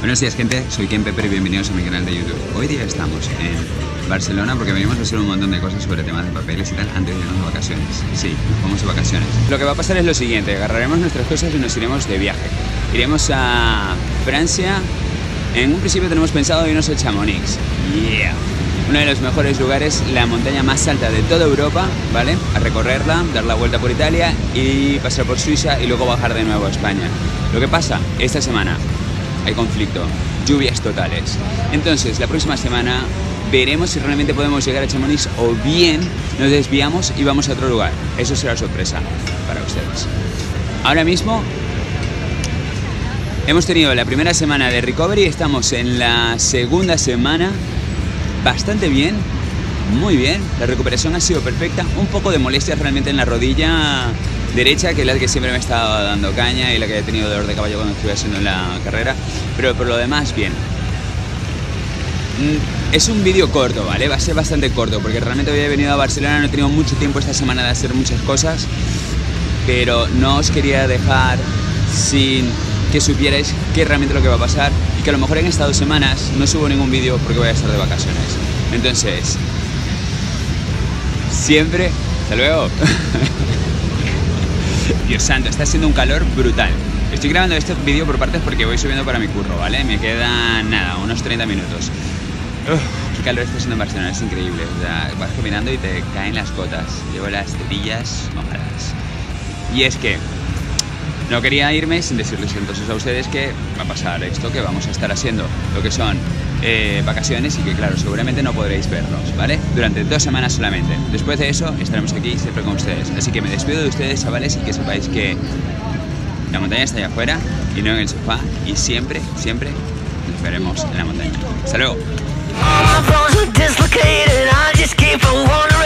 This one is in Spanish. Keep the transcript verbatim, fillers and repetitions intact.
Buenos días, gente, soy Ken Pepper y bienvenidos a mi canal de YouTube. Hoy día estamos en Barcelona porque venimos a hacer un montón de cosas sobre temas de papeles y tal antes de irnos de vacaciones. Sí, vamos de vacaciones. Lo que va a pasar es lo siguiente, agarraremos nuestras cosas y nos iremos de viaje. Iremos a Francia. En un principio tenemos pensado irnos a Chamonix. Yeah. Uno de los mejores lugares, la montaña más alta de toda Europa, ¿vale? A recorrerla, dar la vuelta por Italia y pasar por Suiza y luego bajar de nuevo a España. Lo que pasa, esta semana hay conflicto, lluvias totales. Entonces, la próxima semana veremos si realmente podemos llegar a Chamonix o bien nos desviamos y vamos a otro lugar. Eso será sorpresa para ustedes. Ahora mismo hemos tenido la primera semana de recovery, estamos en la segunda semana. Bastante bien, muy bien, la recuperación ha sido perfecta, un poco de molestias realmente en la rodilla derecha, que es la que siempre me ha estado dando caña y la que he tenido dolor de caballo cuando estuve haciendo la carrera, pero por lo demás bien. Es un vídeo corto, ¿vale? Va a ser bastante corto porque realmente había venido a Barcelona, no he tenido mucho tiempo esta semana de hacer muchas cosas, pero no os quería dejar sin que supierais qué es realmente lo que va a pasar y que a lo mejor en estas dos semanas no subo ningún vídeo porque voy a estar de vacaciones. Entonces, siempre, hasta luego. Dios santo, está haciendo un calor brutal. Estoy grabando este vídeo por partes porque voy subiendo para mi curro, ¿vale? Me quedan, nada, unos treinta minutos. Uf, qué calor está haciendo en Barcelona, es increíble. O sea, vas caminando y te caen las gotas. Llevo las tetillas mojadas. Y es que no quería irme sin decirles entonces a ustedes que va a pasar esto, que vamos a estar haciendo lo que son eh, vacaciones y que claro, seguramente no podréis verlos, ¿vale? Durante dos semanas solamente. Después de eso estaremos aquí siempre con ustedes. Así que me despido de ustedes, chavales, y que sepáis que la montaña está allá afuera y no en el sofá, y siempre, siempre nos veremos en la montaña. ¡Hasta luego!